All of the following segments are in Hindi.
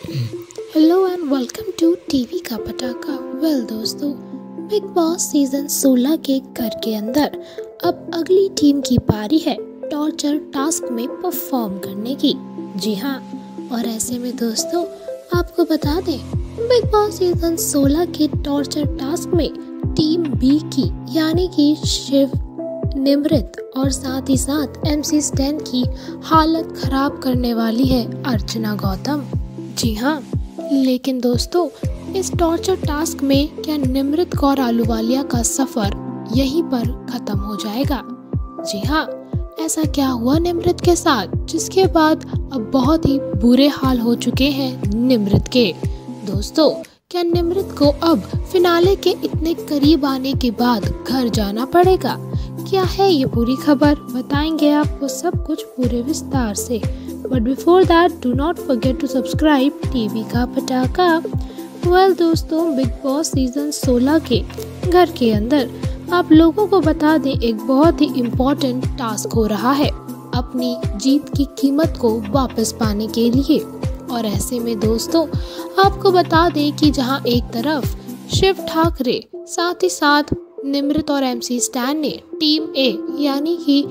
Hello and welcome to TV ka Patakha. दोस्तों, बिग बॉस सीजन 16 के घर के अंदर अब अगली टीम की पारी है टॉर्चर टास्क में परफॉर्म करने की। जी हाँ, और ऐसे में दोस्तों आपको बता दें, बिग बॉस सीजन 16 के टॉर्चर टास्क में टीम बी की यानी कि शिव, निमृत और साथ ही साथ MC स्टैन की हालत खराब करने वाली है अर्चना गौतम। जी हाँ, लेकिन दोस्तों इस टॉर्चर टास्क में क्या निमृत कौर आलूवालिया का सफर यहीं पर खत्म हो जाएगा? जी हाँ, ऐसा क्या हुआ निमृत के साथ जिसके बाद अब बहुत ही बुरे हाल हो चुके हैं निमृत के। दोस्तों, क्या निमृत को अब फिनाले के इतने करीब आने के बाद घर जाना पड़ेगा? क्या है ये पूरी खबर, बताएंगे आपको सब कुछ पूरे विस्तार से। But before that do not forget to subscribe TV ka Patakha. दोस्तों, बिग बॉस सीजन 16 के घर के अंदर आप लोगों को बता दें, एक बहुत ही इम्पोर्टेंट टास्क हो रहा है अपनी जीत की कीमत को वापस पाने के लिए। और ऐसे में दोस्तों आपको बता दें कि जहां एक तरफ शिव ठाकरे साथ ही साथ निमृत और MC स्टैन ने टीम ए यानी कि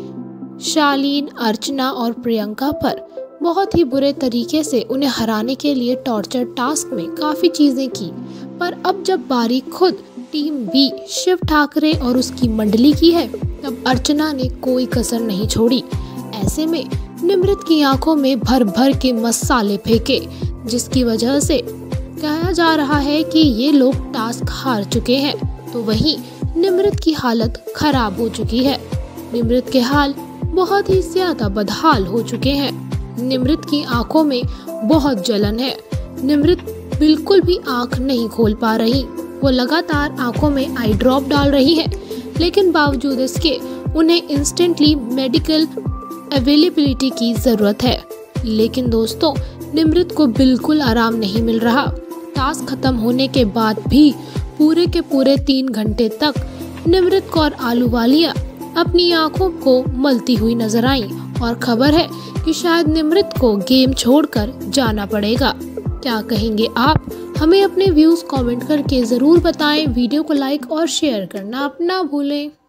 शालीन, अर्चना और प्रियंका पर बहुत ही बुरे तरीके से उन्हें हराने के लिए टॉर्चर टास्क में काफ़ी चीज़ें की, पर अब जब बारी खुद टीम बी शिव ठाकरे और उसकी मंडली की है, तब अर्चना ने कोई कसर नहीं छोड़ी। ऐसे में निमृत की आंखों में भर भर के मसाले फेंके, जिसकी वजह से कहा जा रहा है कि ये लोग टास्क हार चुके हैं। तो वहीं निमृत की हालत खराब हो चुकी है। निमृत के हाल बहुत ही ज्यादा बदहाल हो चुके हैं। निमृत की आंखों में बहुत जलन है। निमृत बिल्कुल भी आंख नहीं खोल पा रही। वो लगातार आंखों में आई ड्रॉप डाल रही है, लेकिन बावजूद इसके उन्हें इंस्टेंटली मेडिकल अवेलेबिलिटी की जरूरत है। लेकिन दोस्तों निमृत को बिल्कुल आराम नहीं मिल रहा। टास्क खत्म होने के बाद भी पूरे के पूरे 3 घंटे तक निमृत कौर आलूवालिया अपनी आंखों को मलती हुई नजर आई और खबर है कि शायद निमृत को गेम छोड़कर जाना पड़ेगा। क्या कहेंगे आप? हमें अपने व्यूज कमेंट करके जरूर बताएं। वीडियो को लाइक और शेयर करना ना भूलें।